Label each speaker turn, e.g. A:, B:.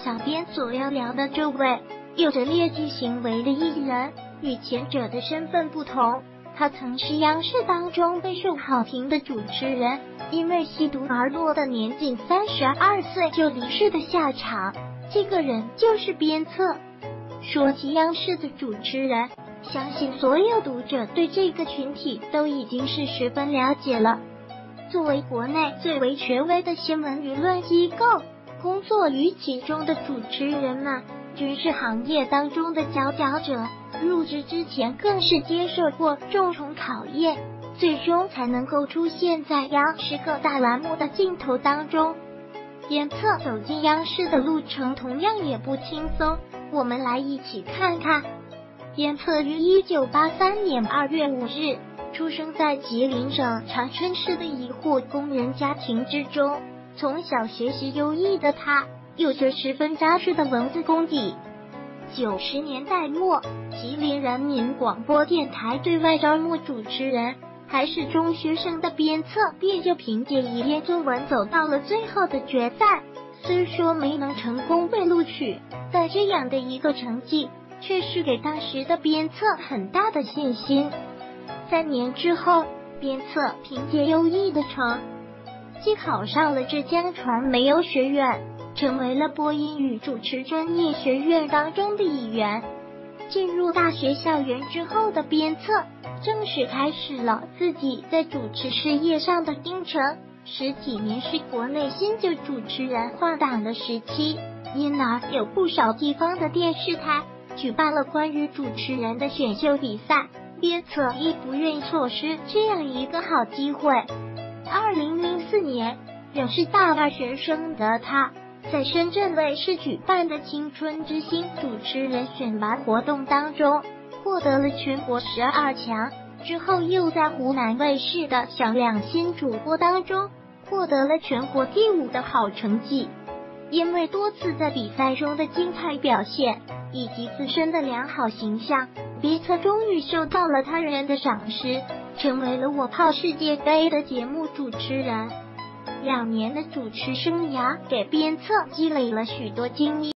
A: 小编所要聊的这位有着劣迹行为的艺人，与前者的身份不同，他曾是央视当中备受好评的主持人，因为吸毒而落得年仅32岁就离世的下场。这个人就是鞭策。说起央视的主持人，相信所有读者对这个群体都已经是十分了解了。作为国内最为权威的新闻舆论机构，工作于其中的主持人们均是行业当中的佼佼者，入职之前更是接受过重重考验，最终才能够出现在央视各大栏目的镜头当中。鞭策走进央视的路程同样也不轻松，我们来一起看看。鞭策于1983年2月5日出生在吉林省长春市的一户工人家庭之中，从小学习优异的他有着十分扎实的文字功底。90年代末，吉林人民广播电台对外招募主持人，还是中学生的鞭策便就凭借一篇作文走到了最后的决赛。虽说没能成功被录取，但这样的一个成绩却是给当时的鞭策很大的信心。3年之后，鞭策凭借优异的成绩考上了浙江传媒有学院，成为了播音与主持专业学院当中的一员。进入大学校园之后的鞭策，正式开始了自己在主持事业上的征程。10几年是国内新旧主持人换档的时期，因而有不少地方的电视台举办了关于主持人的选秀比赛，鞭策亦不愿意错失这样一个好机会。2004年，仍是大二学生的他，在深圳卫视举办的青春之星主持人选拔活动当中获得了全国12强，之后又在湖南卫视的响亮新主播当中获得了全国第5的好成绩。因为多次在比赛中的精彩表现以及自身的良好形象，鞭策终于受到了他人的赏识，成为了我泡世界杯的节目主持人。2年的主持生涯给鞭策积累了许多经历。